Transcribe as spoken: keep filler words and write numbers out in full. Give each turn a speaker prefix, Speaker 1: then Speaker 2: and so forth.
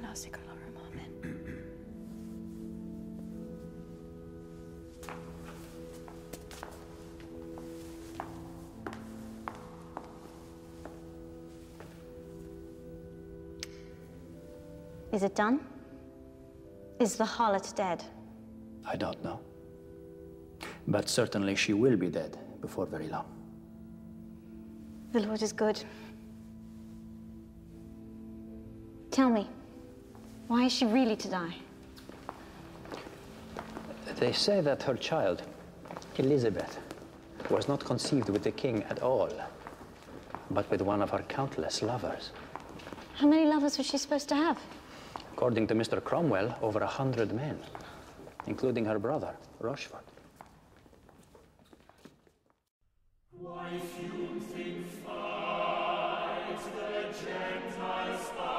Speaker 1: classic, Allahumma amen.
Speaker 2: Is it done? Is the harlot dead?
Speaker 3: I don't know. But certainly she will be dead before very long.
Speaker 2: The Lord is good. Tell me, why is she really to die?
Speaker 3: They say that her child, Elizabeth, was not conceived with the king at all, but with one of her countless lovers.
Speaker 2: How many lovers was she supposed to have?
Speaker 3: According to Mister Cromwell, over a hundred men, including her brother, Rochford.
Speaker 4: Why fumes in fight the Gentile spies?